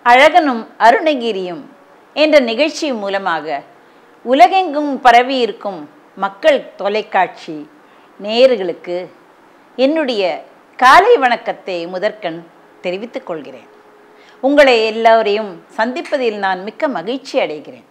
அழகனும் அருணகிரியும் என்ற நிகழ்ச்சி மூலமாக உலகெங்கும் பரவி இருக்கும் மக்கள் தொலைக்காட்சி நேயர்களுக்கு என்னுடைய காலை வணக்கத்தை முதற்கண் தெரிவித்துக் கொள்கிறேன். உங்களை எல்லோரையும் சந்திப்பதில் நான் மிக்க மகிழ்ச்சி அடைகிறேன்.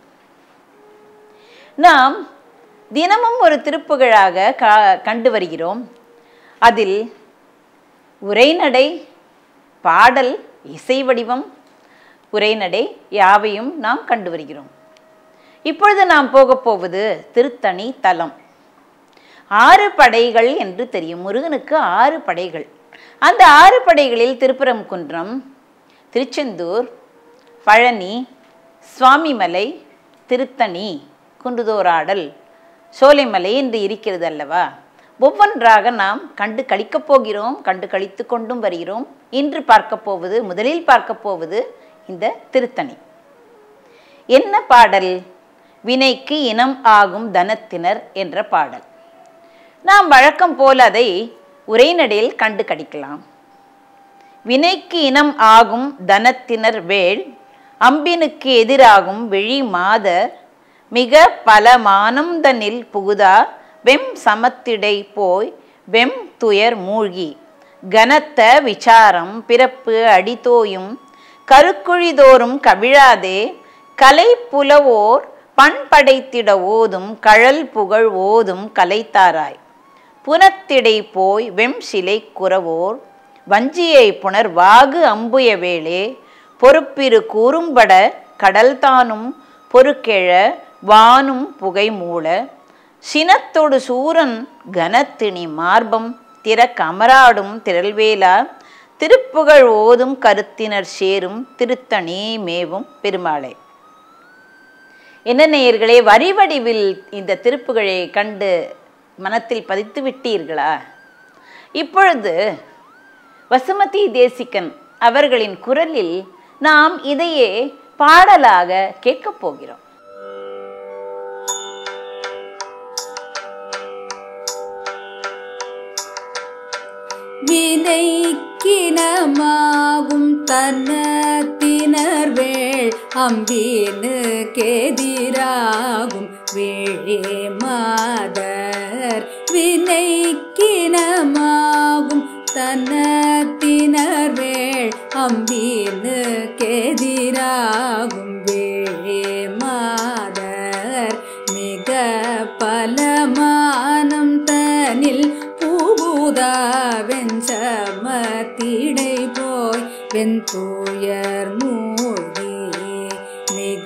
நாம் தினமும் ஒரு திருப்புகழாக கண்டு வருகிறோம். அதில் உரைநடை, பாடல், இசை வடிவம், உரைநடை யாவையும் நாம் கண்டு வருகிறோம். இப்பொழுது நாம் போவது திருத்தணி தலம். 6 படைகள் என்று தெரியும். முருகனுக்கு 6 படைகள். அந்த 6 படைகளில் திருப்பரங்குன்றம், திருச்செந்தூர், பழனி, சுவாமிமலை, திருத்தணி, குன்றுதோராடல், சோலைமலை என்று இருக்கிறது அல்லவா? ஒவ்வொன்றாக நாம் கண்டு கழிக்கப் போகிறோம், கண்டு கழித்து கொண்டும் வருகிறோம். இன்று முதலில் பார்க்க போவது இந்த திருத்தணி. என்ன பாடல்? வினைக்கு இனம் ஆகும் தனத்தினர் என்ற பாடல். நாம் வழக்கம் போல் அதை உரைநடையில் கண்டு கடிக்கலாம். வினைக்கு இனம் ஆகும் தனத்தினர் வேள், அம்பினுக்கு எதிராகும் விழி மாதர், மிக பல மானம் தனில் புகுதா வெம் சமத்திடை போய் வெம் துயர் மூழ்கி, கனத்த விசாரம் பிறப்பு அடித்தோயும் கருக்குழிதோறும் கவிழாதே, கலை புலவோர் பண்படைத்திட ஓதும் கழல் புகழ் ஓதும் கலைத்தாராய், புனத்திடை போய் வெம் சிலை குறவோர் வஞ்சியை புனர் வாகு அம்புய வேளே, பொறுப்பிரு கூறும்பட கடல்தானும் பொறுக்கெழ வானும் புகை மூள, சினத்தொடு சூரன் கனத்திணி மார்பம் திற கமராடும் திரள்வேலா, திருப்புகழ் ஓதும் கருத்தினர் சேரும் திருத்தணி மேவும் பெருமாளே. என்ன நேயர்களே, வரி வடிவில் இந்த திருப்புகழை கண்டு மனத்தில் பதித்து விட்டீர்களா? இப்பொழுது வசுமதி தேசிகன் அவர்களின் குரலில் நாம் இதையே பாடலாக கேட்கப் போகிறோம். வினைக்கினமாகும் தன்னத்தினர் வேள், அம்பினு கேதிராகும் வேளே மாதர், வினைக்கினமாகும் தன்னத்தினர் வேள், அம்பினு கேதிராகும் வேளே மாதர், மிக பலமானம் தனில் புகுதா வெஞ்சமத்திடை போய் வெந்துயர் மூழ்கி, மிக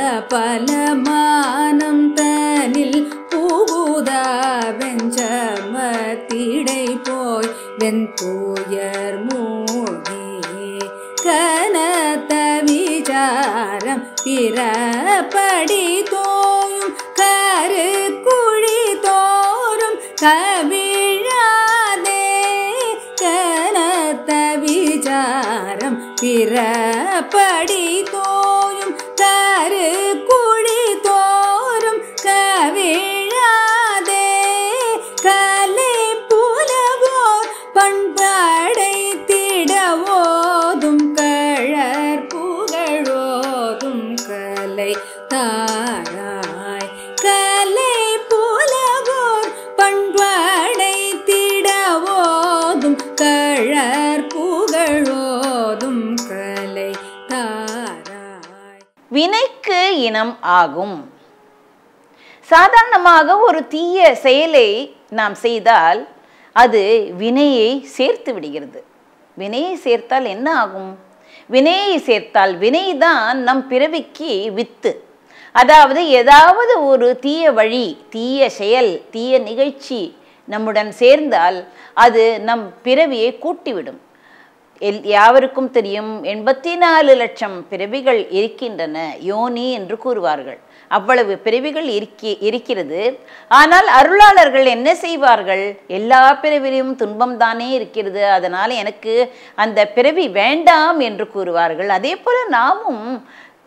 பலமானம் தனில் புகுதா வெஞ்சமத்திடை போய் வெந்துயர் மூழ்கி, கனத்த விசாரம் பிறப்படி தோயும் கருக்குழி தோறும் கவிழாதே, கனத்த விசாரம் பிறப்படி தோயும் கருக்குழி தோறும் கவிழாதே, கலை புலவோர் பண்படைத்திட ஓதும் கழற் புகழோதும் கலை தாராய், கலை புலவோர் பண்படைத்திட ஓதும் கழற் புகழோதும் கலை தாராய். வினைக்கு இனம் ஆகும். சாதாரணமாக ஒரு தீய செயலை நாம் செய்தால் அது வினையை சேர்த்து விடுகிறது. வினையை சேர்த்தால் என்ன ஆகும்? வினையை சேர்த்தால் வினைதான் நம் பிறவிக்கு வித்து. அதாவது ஏதாவது ஒரு தீய வழி, தீய செயல், தீய நிகழ்ச்சி நம்முடன் சேர்ந்தால் அது நம் பிறவியை கூட்டிவிடும். யாவருக்கும் தெரியும், 84 லட்சம் பிறவிகள் இருக்கின்றன, யோனி என்று கூறுவார்கள். அவ்வளவு பிறவிகள் இருக்கிறது. ஆனால் அருளாளர்கள் என்ன செய்வார்கள்? எல்லா பிறவிலும் துன்பம் தானே இருக்கிறது, அதனால் எனக்கு அந்த பிறவி வேண்டாம் என்று கூறுவார்கள். அதே போல நாமும்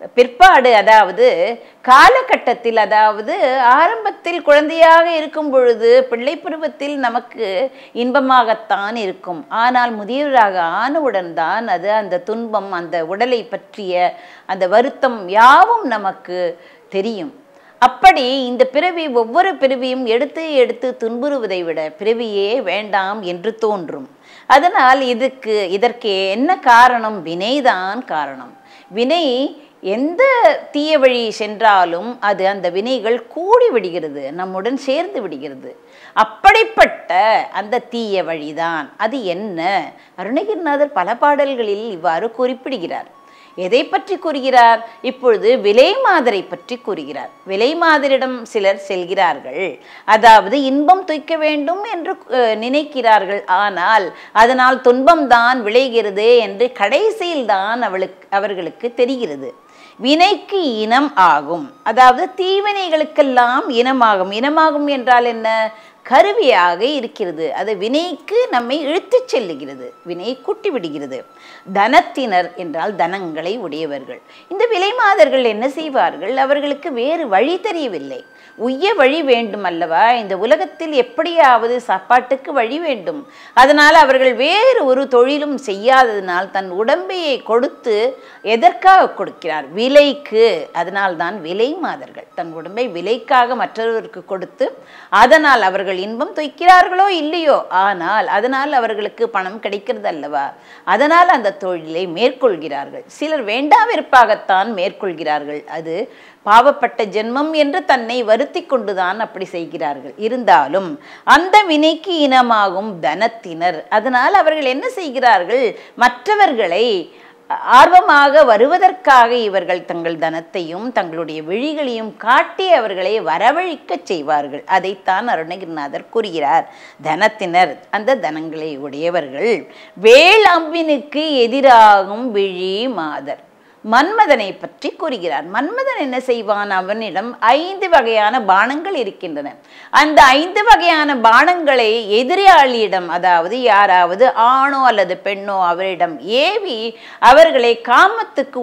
பிற்பாடு, அதாவது காலகட்டத்தில், அதாவது ஆரம்பத்தில் குழந்தையாக இருக்கும் பொழுது பிள்ளை பருவத்தில் நமக்கு இன்பமாகத்தான் இருக்கும். ஆனால் முதியவராக ஆனவுடன் தான் அது அந்த துன்பம், அந்த உடலை பற்றிய அந்த வருத்தம் யாவும் நமக்கு தெரியும். அப்படி இந்த பிறவி, ஒவ்வொரு பிறவியும் எடுத்து எடுத்து துன்புறுவதை விட பிறவியே வேண்டாம் என்று தோன்றும். அதனால் இதற்கு என்ன காரணம்? வினைதான் காரணம். வினை எந்த தீய வழி சென்றாலும் அது அந்த வினைகள் கூடி விடுகிறது, நம்முடன் சேர்ந்து விடுகிறது. அப்படிப்பட்ட அந்த தீய வழிதான். அது என்ன? அருணகிரிநாதர் பல பாடல்களில் இவ்வாறு குறிப்பிடுகிறார். எதை பற்றி கூறுகிறார்? இப்பொழுது விலை மாதரை பற்றி கூறுகிறார். விலை மாதரிடம் சிலர் செல்கிறார்கள், அதாவது இன்பம் துய்க்க வேண்டும் என்று நினைக்கிறார்கள். ஆனால் அதனால் துன்பம்தான் விளைகிறது என்று கடைசியில் தான் அவர்களுக்கு தெரிகிறது. வினைக்கு இனம் ஆகும், அதாவது தீவினைகளுக்கெல்லாம் இனமாகும். இனமாகும் என்றால் என்ன? கருவியாக இருக்கிறது. அது வினைக்கு நம்மை இழுத்துச் செல்லுகிறது, வினையை கூட்டி விடுகிறது. தனத்தினர் என்றால் தனங்களை உடையவர்கள். இந்த விலை மாதர்கள் என்ன செய்வார்கள்? அவர்களுக்கு வேறு வழி தெரியவில்லை. உய்ய வழி வேண்டும் அல்லவா? இந்த உலகத்தில் எப்படியாவது சாப்பாட்டுக்கு வழி வேண்டும். அதனால் அவர்கள் வேறு ஒரு தொழிலும் செய்யாததினால் தன் உடம்பையை கொடுத்து, எதற்காக கொடுக்கிறார்? விலைக்கு. அதனால் தான் விலை மாதர்கள் தன் உடம்பை விலைக்காக மற்றவருக்கு கொடுத்து, அதனால் அவர்கள் இன்பம் துய்க்கிறார்களோ இல்லையோ, ஆனால் அதனால் அவர்களுக்கு பணம் கிடைக்கிறது அல்லவா? அதனால் அந்த தொழிலை மேற்கொள்கிறார்கள். சிலர் வேண்டாவிருப்பாகத்தான் மேற்கொள்கிறார்கள். அது பாவப்பட்ட ஜென்மம் என்று தன்னை வருத்தி கொண்டுதான் அப்படி செய்கிறார்கள். இருந்தாலும் அந்த வினைக்கு இனமாகும் தனத்தினர். அதனால் அவர்கள் என்ன செய்கிறார்கள்? மற்றவர்களை ஆர்வமாக வருவதற்காக இவர்கள் தங்கள் தனத்தையும் தங்களுடைய விழிகளையும் காட்டி அவர்களை வரவழைக்க செய்வார்கள். அதைத்தான் அருணகிரிநாதர் கூறுகிறார். தனத்தினர், அந்த தனங்களை உடையவர்கள். வேள் அம்பினுக்கு எதிராகும் விழி மாதர். மன்மதனை பற்றி கூறுகிறார். மன்மதன் என்ன செய்வான்? அவனிடம் 5 வகையான பானங்கள் இருக்கின்றன. அந்த 5 வகையான பானங்களை எதிராளியிடம், அதாவது யாராவது ஆணோ அல்லது பெண்ணோ அவரிடம் ஏவி அவர்களை காமத்துக்கு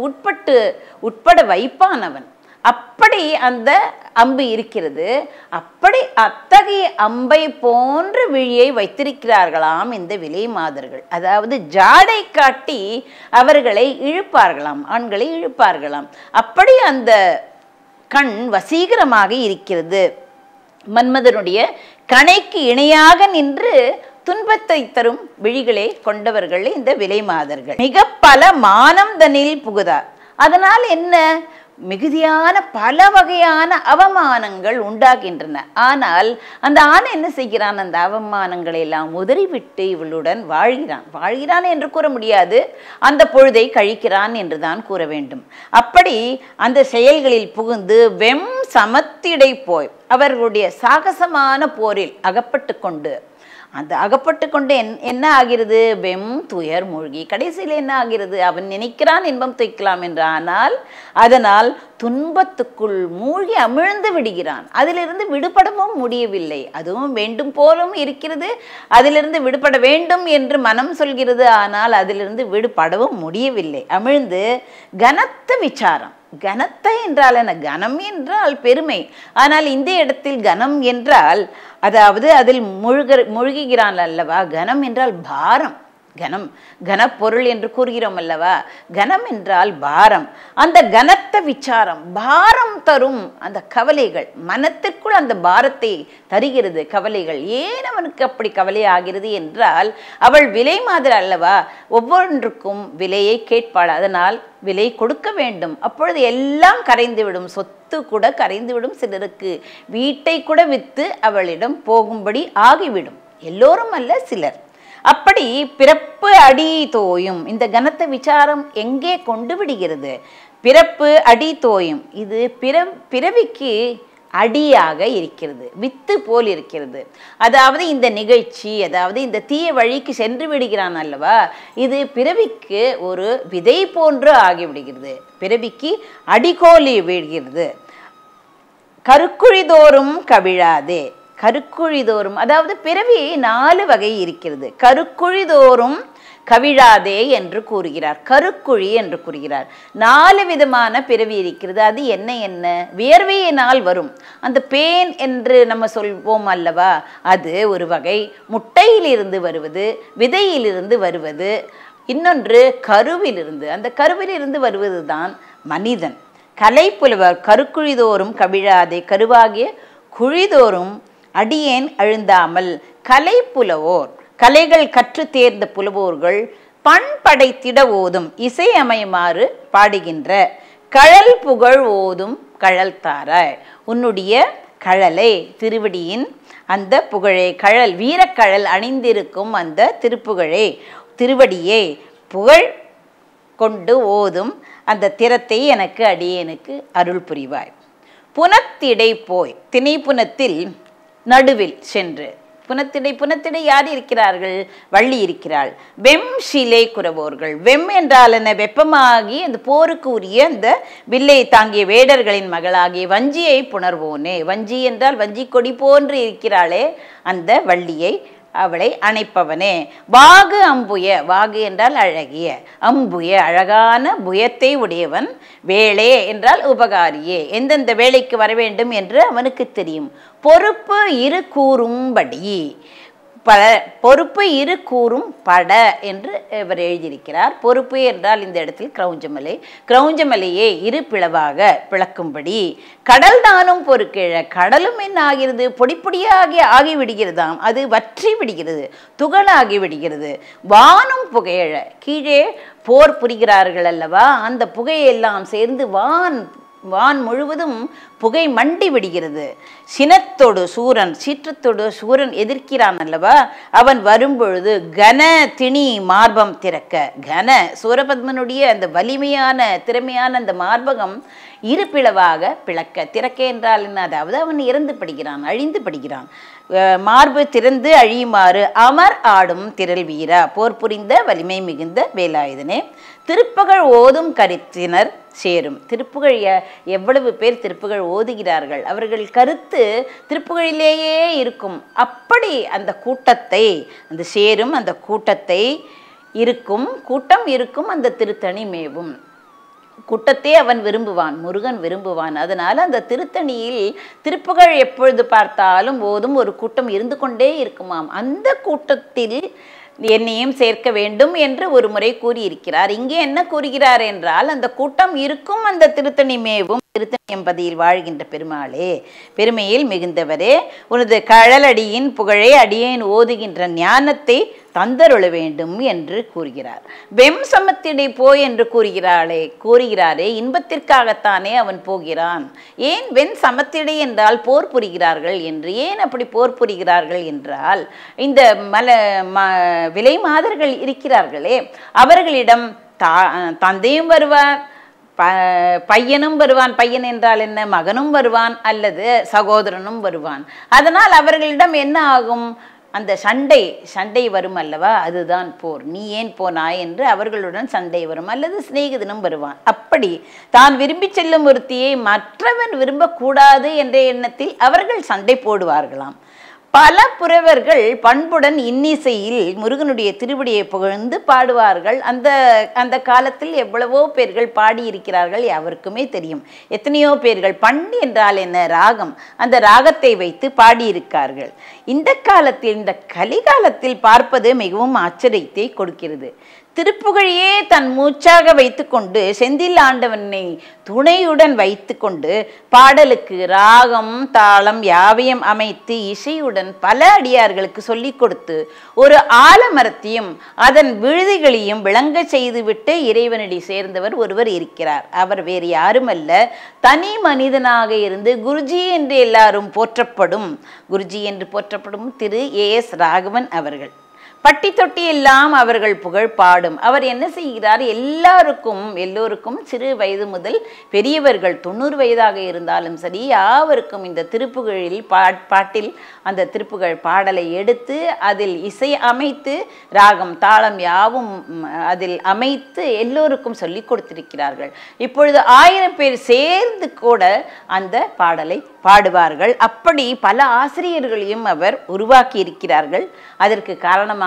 உட்பட வைப்பான் அவன். அப்படி அந்த அம்பு இருக்கிறது. அப்படி அத்தகைய அம்பை போன்ற விழியை வைத்திருக்கிறார்களாம் இந்த விலை மாதர்கள். அதாவது ஜாடை காட்டி அவர்களை இழுப்பார்களாம், ஆண்களை இழுப்பார்களாம். அப்படி அந்த கண் வசீகரமாக இருக்கிறது. மன்மதனுடைய கணைக்கு இணையாக நின்று துன்பத்தை தரும் விழிகளை கொண்டவர்கள் இந்த விலை மாதர்கள். மிக பல மானம் தனில் புகுதார். அதனால் என்ன? மிகுதியான பல வகையான அவமானங்கள் உண்டாகின்றன. ஆனால் அந்த ஆண் என்ன செய்கிறான்? அந்த அவமானங்களை எல்லாம் உதறிவிட்டு இவளுடன் வாழ்கிறான் என்று கூற முடியாது, அந்த பொழுதை கழிக்கிறான் என்றுதான் கூற வேண்டும். அப்படி அந்த செயல்களில் புகுந்து வெம் சமத்திடை போய் அவர்களுடைய சாகசமான போரில் அகப்பட்டு கொண்டு என்ன ஆகிறது? வெம் துயர் மூழ்கி கடைசியில் என்ன ஆகிறது? அவன் நினைக்கிறான் இன்பம் துய்க்கலாம் என்று, ஆனால் அதனால் துன்பத்துக்குள் மூழ்கி அமிழ்ந்து விடுகிறான். அதிலிருந்து விடுபடவும் முடியவில்லை. அதுவும் வேண்டும் போலும் இருக்கிறது, அதிலிருந்து விடுபட வேண்டும் என்று மனம் சொல்கிறது, ஆனால் அதிலிருந்து விடுபடவும் முடியவில்லை. அமிழ்ந்து கனத்த விசாரம். கனத்த என்றால் என்ன? கனம் என்றால் பெருமை. ஆனால் இந்த இடத்தில் கனம் என்றால், அதாவது அதில் மூழ்குகிறான் அல்லவா? கனம் என்றால் பாரம். கனப்பொருள் என்று கூறுகிறோம் அல்லவா? கனம் என்றால் பாரம். அந்த கனத்த விசாரம், பாரம் தரும் அந்த கவலைகள், மனத்திற்குள் அந்த பாரத்தை தருகிறது கவலைகள். ஏன் அவனுக்கு அப்படி கவலை ஆகிறது என்றால், அவள் விலை மாதர் அல்லவா? ஒவ்வொன்றுக்கும் விலையை கேட்பாள். அதனால் விலை கொடுக்க வேண்டும். அப்பொழுது எல்லாம் கரைந்துவிடும், சொத்து கூட கரைந்துவிடும். சிலருக்கு வீட்டை கூட விற்று அவளிடம் போகும்படி ஆகிவிடும். எல்லோரும் அல்ல, சிலர். அப்படி பிறப்பு அடி தோயும். இந்த கனத்த விசாரம் எங்கே கொண்டு விடுகிறது? பிறப்பு அடி தோயும். இது பிறவிக்கு அடியாக இருக்கிறது, வித்து போல் இருக்கிறது. அதாவது இந்த நிகழ்ச்சி, அதாவது இந்த தீய வழிக்கு சென்று விடுகிறான் அல்லவா? இது பிறவிக்கு ஒரு விதை போன்று ஆகிவிடுகிறது, பிறவிக்கு அடிகோலி விடுகிறது. கருக்குழிதோறும் கவிழாதே. கருக்குழிதோறும், அதாவது பிறவி 4 வகை இருக்கிறது. கருக்குழிதோறும் கவிழாதே என்று கூறுகிறார். கருக்குழி என்று கூறுகிறார். 4 விதமான பிறவி இருக்கிறது. அது என்ன என்ன? வியர்வையினால் வரும் அந்த பேன் என்று நம்ம சொல்வோம் அல்லவா, அது ஒரு வகை. முட்டையிலிருந்து வருவது, விதையிலிருந்து வருவது. இன்னொன்று கருவிலிருந்து, அந்த கருவிலிருந்து வருவது தான் மனிதன். கலைப்புலவர் கருக்குழிதோறும் கவிழாதே, கருவாகிய குழிதோறும் அடியேன் அழுந்தாமல். கலைப்புலவோர், கலைகள் கற்று தேர்ந்த புலவோர்கள் பண்படைத்திட ஓதும், இசை அமையுமாறு பாடுகின்ற கழல் புகழ் ஓதும் கழல் தாராய். உன்னுடைய கழலை, திருவடியின் அந்த புகழே, கழல் வீரக்கழல் அணிந்திருக்கும் அந்த திருப்புகழே, திருவடியை புகழ் கொண்டு ஓதும் அந்த திறத்தை எனக்கு அடியேனுக்கு அருள் புரிவாய். புனத்திடை போய், திணைப்புனத்தில் நடுவில் சென்று, புனத்திடை யார் இருக்கிறார்கள்? வள்ளி இருக்கிறாள். வெம் சிலை குறவோர்கள், வெம் என்றால் என்ன? வெப்பமாகி அந்த போருக்கு உரிய அந்த வில்லை தாங்கிய வேடர்களின் மகளாகிய வஞ்சியை புணர்வோனே. வஞ்சி என்றால் வஞ்சி கொடி போன்று இருக்கிறாளே அந்த வள்ளியை, அவளை அணைப்பவனே. வாகு அம்புய, வாகு என்றால் அழகிய, அம்புய அழகான புயத்தை உடையவன். வேளே என்றால் உபகாரியே, எந்தெந்த வேலைக்கு வர வேண்டும் என்று அவனுக்கு தெரியும். பொறுப்பு இரு கூறும்படி, பொறுப்பு இரு கூறும் பட என்று இவர் எழுதியிருக்கிறார். பொறுப்பு என்றால் இந்த இடத்தில் கிரௌஞ்சமலை, கிரௌஞ்சமலையே இரு பிளவாக பிளக்கும்படி. கடல் தானும் பொறுக்கிழ, கடலும் என்ன ஆகிறது? பொடிப்பொடியாகி ஆகிவிடுகிறதாம், அது வற்றி விடுகிறது, துகளாகி விடுகிறது. வானும் புகையழ, கீழே போர் புரிகிறார்கள் அல்லவா, அந்த புகையெல்லாம் சேர்ந்து வான் முழுவதும் புகை மண்டி விடுகிறது. சினத்தோடு சூரன், சீற்றத்தோடு சூரன் எதிர்க்கிறான் அல்லவா, அவன் வரும்பொழுது கன திணி மார்பம் திறக்க, கன சூரபத்மனுடைய அந்த வலிமையான திறமையான அந்த மார்பகம் இரு பிளவாக பிளக்க. திறக்க என்றால் என்ன? அதாவது அவன் இறந்து படுகிறான், அழிந்து படுகிறான். மார்பு திறந்து அழியுமாறு அமர் ஆடும் திரள் வீரா, போர் புரிந்த வலிமை மிகுந்த வேலாயுதனே. திருப்புகழ் ஓதும் கருத்தினர் சேரும். திருப்புகழ் எவ்வளவு பேர் திருப்புகழ் ஓதுகிறார்கள், அவர்கள் கருத்து திருப்புகழிலேயே இருக்கும். அப்படி அந்த கூட்டத்தை, அந்த சேரும் அந்த கூட்டத்தை இருக்கும், கூட்டம் இருக்கும் அந்த திருத்தணி மேவும். கூட்டத்தை அவன் விரும்புவான், முருகன் விரும்புவான். அதனால அந்த திருத்தணியில் திருப்புகழ் எப்பொழுது பார்த்தாலும் ஓதும் ஒரு கூட்டம் இருந்து கொண்டே இருக்குமாம். அந்த கூட்டத்தில் என்னையும் சேர்க்க வேண்டும் என்று ஒரு முறை கூறியிருக்கிறார். இங்கே என்ன கூறுகிறார் என்றால், அந்த கூட்டம் இருக்கும் அந்த திருத்தணி மேவும் திருத்தணி எம்பதியில் வாழ்கின்ற பெருமாளே, பெருமையில் மிகுந்தவரே, உனது கழலடியின் புகழை அடியேன் ஓதுகின்ற ஞானத்தை தந்தருள வேண்டும் என்று கூறுகிறார். வெம் சமத்திடை போய் என்று கூறுகிறாரே, இன்பத்திற்காகத்தானே அவன் போகிறான். ஏன் வெண் சமத்திடை என்றால் போர் புரிகிறார்கள் என்று. ஏன் அப்படி போர் புரிகிறார்கள் என்றால், இந்த விலை மாதர்கள் இருக்கிறார்களே, அவர்களிடம் தந்தையும் வருவார், பையனும் வருவான். பையன் என்றால் என்ன? மகனும் வருவான், அல்லது சகோதரனும் வருவான். அதனால் அவர்களிடம் என்ன ஆகும்? அந்த சண்டை வரும் அல்லவா, அதுதான் போர். நீ ஏன் போனாய் என்று அவர்களுடன் சண்டை வரும், அல்லது சிநேகிதனும் வருவான். அப்படி தான் விரும்பி செல்லும் ஒருத்தியை மற்றவன் விரும்பக்கூடாது என்ற எண்ணத்தில் அவர்கள் சண்டை போடுவார்களாம். பல புறவர்கள் பண்புடன் இன்னிசையில் முருகனுடைய திருவடியை புகழ்ந்து பாடுவார்கள். அந்த காலத்தில் எவ்வளவோ பேர்கள் பாடியிருக்கிறார்கள், அவருக்குமே தெரியும். எத்தனையோ பேர்கள் பண் என்றால் என்ன? ராகம். அந்த ராகத்தை வைத்து பாடியிருக்கார்கள். இந்த காலத்தில், இந்த கலிகாலத்தில் பார்ப்பது மிகவும் ஆச்சரியத்தை கொடுக்கிறது. திருப்புகழையே தன் மூச்சாக வைத்து கொண்டு, செந்தில் ஆண்டவனை துணையுடன் வைத்து கொண்டு, பாடலுக்கு ராகம் தாளம் யாவையும் அமைத்து இசையுடன் பல அடியார்களுக்கு சொல்லிக் கொடுத்து, ஒரு ஆலமரத்தையும் அதன் விழுதிகளையும் விளங்க செய்துவிட்டு இறைவனடி சேர்ந்தவர் ஒருவர் இருக்கிறார். அவர் வேறு யாருமல்ல, தனி மனிதனாக இருந்து குருஜி என்று எல்லாரும் போற்றப்படும், குருஜி என்று போற்றப்படும் திரு A.S. ராகவன் அவர்கள். பட்டி தொட்டி எல்லாம் அவர்கள் புகழ் பாடும். அவர் என்ன செய்கிறார்? எல்லோருக்கும் சிறு வயது முதல் பெரியவர்கள் 90 வயதாக இருந்தாலும் சரி, யாவருக்கும் இந்த திருப்புகழில் பாட்டில் அந்த திருப்புகழ் பாடலை எடுத்து அதில் இசை அமைத்து ராகம் தாளம் யாவும் அதில் அமைத்து எல்லோருக்கும் சொல்லி கொடுத்திருக்கிறார்கள். இப்பொழுது 1000 பேர் சேர்ந்து கூட அந்த பாடலை பாடுவார்கள். அப்படி பல ஆசிரியர்களையும் அவர் உருவாக்கி இருக்கிறார்கள். அதற்கு காரணமாக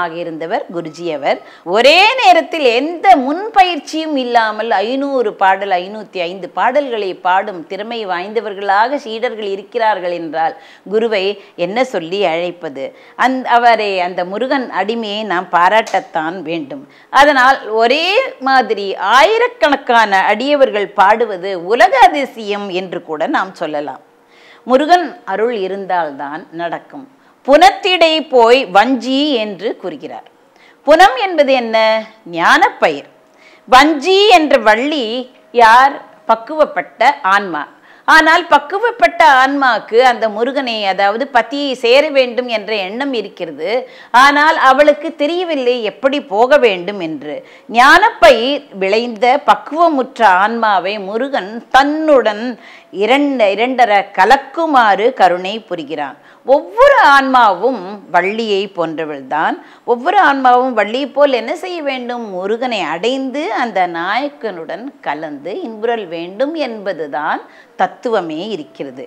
ஆன்மாவாக இருந்தவர் குருஜி அவர். ஒரே நேரத்தில் எந்த முன்பயிற்சியும் இல்லாமல் 500 பாடல் 505 பாடல்களை பாடும் திறமை வாய்ந்தவர்களாக சீடர்கள் இருக்கிறார்கள் என்றால் குருவை என்ன சொல்லி அழைப்பது? அவரை அந்த முருகன் அடிமையை நாம் பாராட்டத்தான் வேண்டும். அதனால் ஒரே மாதிரி ஆயிரக்கணக்கான அடியவர்கள் பாடுவது உலக அதிசயம் என்று கூட நாம் சொல்லலாம். முருகன் அருள் இருந்தால்தான் நடக்கும். புனத்திடை போய் வஞ்சி என்று கூறுகிறார். புனம் என்பது என்ன? ஞானப்பயிர். வஞ்சி என்ற வள்ளி யார்? பக்குவப்பட்ட ஆன்மா. ஆனால் பக்குவப்பட்ட ஆன்மாவுக்கு அந்த முருகனை, அதாவது பத்தியை சேர வேண்டும் என்ற எண்ணம் இருக்கிறது. ஆனால் அவளுக்கு தெரியவில்லை எப்படி போக வேண்டும் என்று. ஞானப்பயிர் விளைந்த பக்குவமுற்ற ஆன்மாவை முருகன் தன்னுடன் இரண்டரை கலக்குமாறு கருணை புரிகிறான். ஒவ்வொரு ஆன்மாவும் வள்ளியை போன்றவள்தான். ஒவ்வொரு ஆன்மாவும் வள்ளியை போல் என்ன செய்ய வேண்டும்? முருகனை அடைந்து அந்த நாயக்கனுடன் கலந்து இன்புறல் வேண்டும் என்பதுதான் தத்துவமே இருக்கிறது.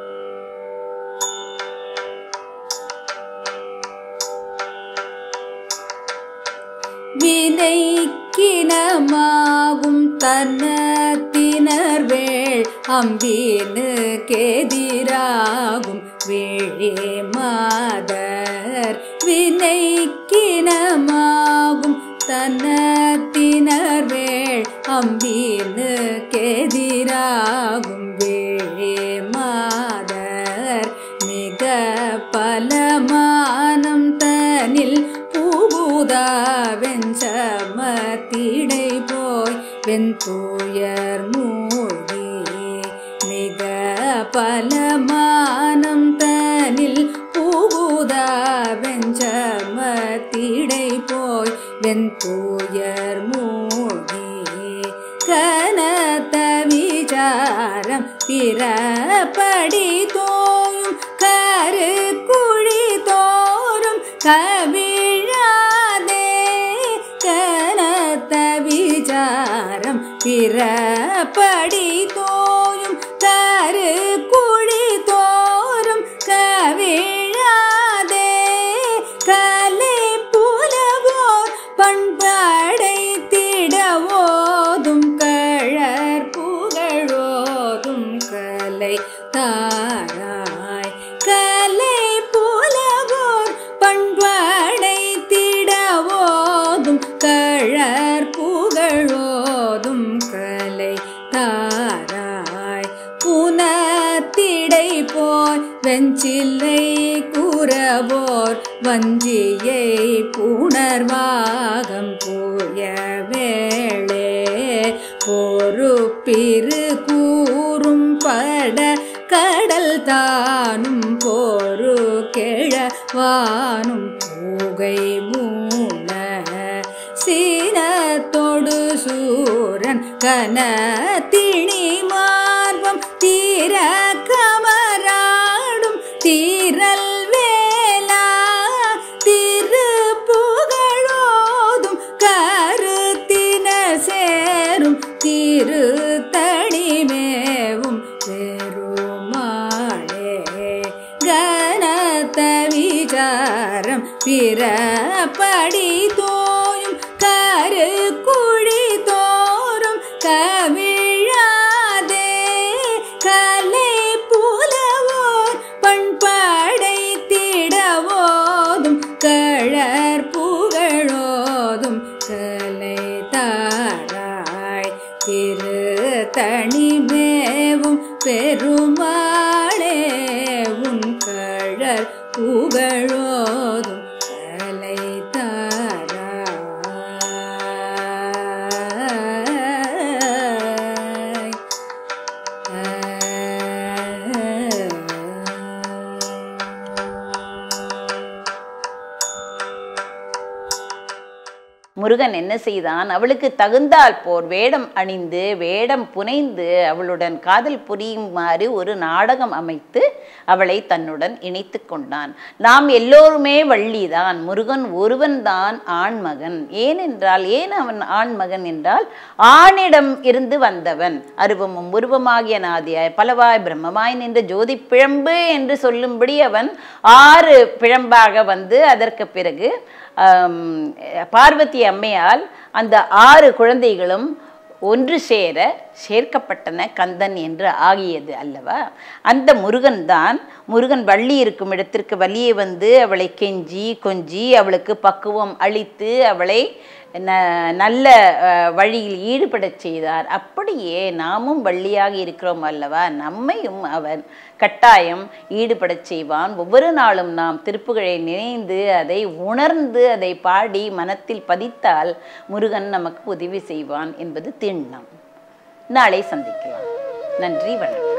வினைக்கினமாகும் தன்னத்தினர்வேள் அம்பினு கேதிராகும் வேழே மாதர். வினைக்கினமாகும் தன்னத்தினர்வேள் அம்பினு கேதிராகும் வேழே மாதர். மிக பலமானம் தனில் பூபூதா வெஞ்சமத்திடை போய் வெண்தூயர் மூழ்கி. மிக பலமானம் தனில் பூபூதா வெஞ்சமத்திடை போய் வெண்தூயர் மூழ்கி. கனத்த விசாரம் பிறப்படி தோயும் கரு குழி தோறும் கவிழாதே. கனத்த விசாரம் பிறப்படி தோயும் கரு குழி தோறும் கவிழாதே. கலை புலவோர் பண்படை திடவோதும் கழற் புகழோதும் கலை தாராய். கலை புலவோர் பண்படை திடவோதும் கழற் புகழோதும் கலை தாராய். புனத்திடை போய் வெஞ்சில்லை குறவோர் வஞ்சியை புணர்வாகம் போய வேளே. பொறுப்பிரு கூறும் பட கடல் தானும் பொறு கிழவானும் பூகை மூல. சீனத்தொடு சூரன் கனத்திணி மார்பம் தீர கமராடும் தீரல் வேலா. திருப்புகழோதும் கருத்தின சேரும் திருத்தணிமேவும் பெருமாளே. கனத்த விசாரம் பிறப்படி தோயும் கரு குழி தோறும் கவிழாதே. கலை புலவோர் பண்படை திடவோதும் கழற் புகழோதும் கலை தாராய். திருத்தணிமேவும் பெருமாளே உன் கழற் புகழோதும் கலை தாராய். முருகன் என்ன செய்தான்? அவளுக்கு தகுந்தால் போர் வேடம் அணிந்து வேடம் புனைந்து அவளுடன் காதல் புரியுமாறு ஒரு நாடகம் அமைத்து அவளை தன்னுடன் இணைத்து கொண்டான். நாம் எல்லோருமே வள்ளிதான். முருகன் ஒருவன் தான் ஆண்மகன். ஏனென்றால் ஏன் அவன் ஆண்மகன் என்றால் ஆணிடம் இருந்து வந்தவன். அருவமும் உருவமாகிய நாதியாய் பலவாய் பிரம்மமாய் நின்ற ஜோதி பிழம்பு என்று சொல்லும்படி அவன் 6 பிழம்பாக வந்து அதற்கு பிறகு பார்வதி அம்மையால் அந்த 6 குழந்தைகளும் ஒன்று சேர சேர்க்கப்பட்டன கந்தன் என்று ஆகியது அல்லவா? அந்த முருகன் வள்ளி இருக்கும் இடத்திற்கு வள்ளியை வந்து அவளை கெஞ்சி கொஞ்சி அவளுக்கு பக்குவம் அளித்து அவளை நல்ல வழியில் ஈடுபடச் செய்தார். அப்படியே நாமும் வள்ளியாக இருக்கிறோம் அல்லவா? நம்மையும் அவன் கட்டாயம் ஈடுபடச் செய்வான். ஒவ்வொரு நாளும் நாம் திருப்புகழை நினைந்து அதை உணர்ந்து அதை பாடி மனத்தில் பதித்தால் முருகன் நமக்கு உதவி செய்வான் என்பது திண்ணம். நாளை சந்திக்கலாம். நன்றி, வணக்கம்.